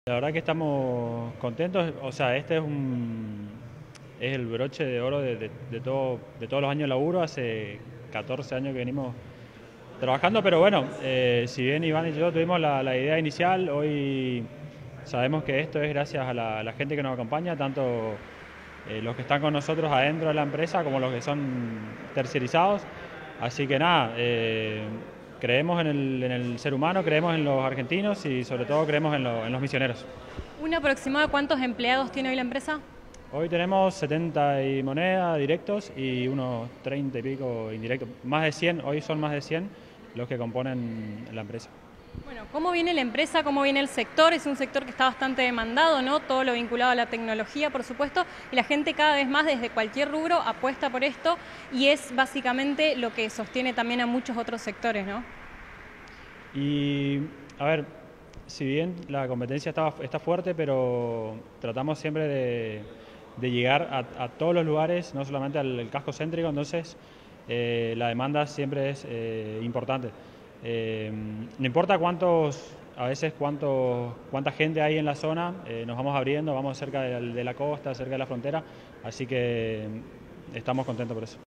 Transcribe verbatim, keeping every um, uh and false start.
La verdad que estamos contentos, o sea, este es un es el broche de oro de, de- de todo, de todos los años de laburo, hace catorce años que venimos trabajando, pero bueno, eh, si bien Iván y yo tuvimos la, la idea inicial, hoy sabemos que esto es gracias a la, a la gente que nos acompaña, tanto eh, los que están con nosotros adentro de la empresa como los que son tercerizados, así que nada, eh, creemos en el, en el ser humano, creemos en los argentinos y sobre todo creemos en, lo- en los misioneros. ¿Un aproximado de cuántos empleados tiene hoy la empresa? Hoy tenemos setenta y moneda directos y unos treinta y pico indirectos. Más de cien, hoy son más de cien los que componen la empresa. Bueno, ¿cómo viene la empresa? ¿Cómo viene el sector? Es un sector que está bastante demandado, ¿no? Todo lo vinculado a la tecnología, por supuesto, y la gente cada vez más desde cualquier rubro apuesta por esto y es básicamente lo que sostiene también a muchos otros sectores, ¿no? Y, a ver, si bien la competencia está, está fuerte, pero tratamos siempre de, de llegar a, a todos los lugares, no solamente al, al casco céntrico, entonces eh, la demanda siempre es eh, importante. Eh, no importa cuántos, a veces cuántos, cuánta gente hay en la zona, eh, nos vamos abriendo, vamos cerca de, de la costa, cerca de la frontera, así que estamos contentos por eso.